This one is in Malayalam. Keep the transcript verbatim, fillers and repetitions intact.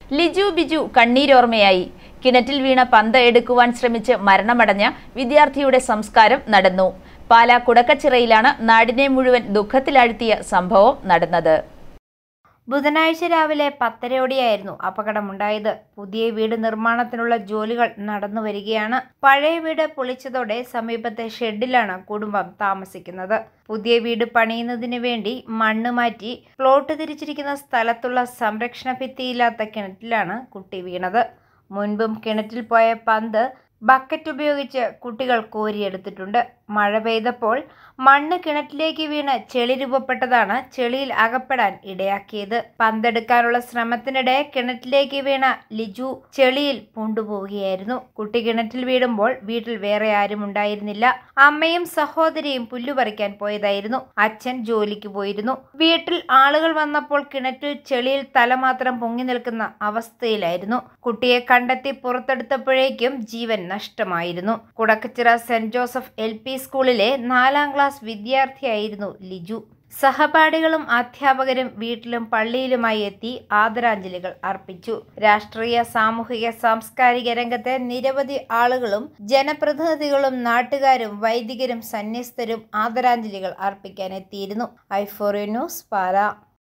ലിജു ബിജു കണ്ണീരോർമ്മയായി. കിണറ്റിൽ വീണ പന്ത് എടുക്കുവാൻ ശ്രമിച്ച് മരണമടഞ്ഞ വിദ്യാർത്ഥിയുടെ സംസ്കാരം നടന്നു. പാലാ കുടക്കച്ചിറയിലാണ് നാടിനെ മുഴുവൻ ദുഃഖത്തിലാഴ്ത്തിയ സംഭവം നടന്നത്. ബുധനാഴ്ച രാവിലെ പത്തരയോടെയായിരുന്നു അപകടമുണ്ടായത്. പുതിയ വീട് നിർമ്മാണത്തിനുള്ള ജോലികൾ നടന്നു വരികയാണ്. പഴയ വീട് പൊളിച്ചതോടെ സമീപത്തെ ഷെഡിലാണ് കുടുംബം താമസിക്കുന്നത്. പുതിയ വീട് പണിയുന്നതിന് വേണ്ടി മണ്ണ് മാറ്റി പ്ലോട്ട് തിരിച്ചിരിക്കുന്ന സ്ഥലത്തുള്ള സംരക്ഷണ ഭിത്തിയില്ലാത്ത കിണറ്റിലാണ് കുട്ടി വീണത്. മുൻപും കിണറ്റിൽ പോയ പന്ത് ബക്കറ്റ് ഉപയോഗിച്ച് കുട്ടികൾ കോരിയെടുത്തിട്ടുണ്ട്. മഴ പെയ്തപ്പോൾ മണ്ണ് കിണറ്റിലേക്ക് വീണ് ചെളി രൂപപ്പെട്ടതാണ് ചെളിയിൽ അകപ്പെടാൻ ഇടയാക്കിയത്. പന്തെടുക്കാനുള്ള ശ്രമത്തിനിടെ കിണറ്റിലേക്ക് വീണ ലിജു ചെളിയിൽ പൂണ്ടുപോവുകയായിരുന്നു. കുട്ടി കിണറ്റിൽ വീഴുമ്പോൾ വീട്ടിൽ വേറെ ആരും ഉണ്ടായിരുന്നില്ല. അമ്മയും സഹോദരിയും പുല്ലുപറിക്കാൻ പോയതായിരുന്നു. അച്ഛൻ ജോലിക്ക് പോയിരുന്നു. വീട്ടിൽ ആളുകൾ വന്നപ്പോൾ കിണറ്റിൽ ചെളിയിൽ തല മാത്രം പൊങ്ങി നിൽക്കുന്ന അവസ്ഥയിലായിരുന്നു. കുട്ടിയെ കണ്ടെത്തി പുറത്തെടുത്തപ്പോഴേക്കും ജീവൻ നഷ്ടമായിരുന്നു. Kudakkachira Saint Joseph L P സ്കൂളിലെ നാലാം ക്ലാസ് വിദ്യാർത്ഥിയായിരുന്നു ലിജു. സഹപാഠികളും അധ്യാപകരും വീട്ടിലും പള്ളിയിലുമായി എത്തി ആദരാഞ്ജലികൾ അർപ്പിച്ചു. രാഷ്ട്രീയ, സാമൂഹിക, സാംസ്കാരിക രംഗത്തെ നിരവധി ആളുകളും ജനപ്രതിനിധികളും നാട്ടുകാരും വൈദികരും സന്യസ്തരും ആദരാഞ്ജലികൾ അർപ്പിക്കാൻ എത്തിയിരുന്നു. I four U news, Pala.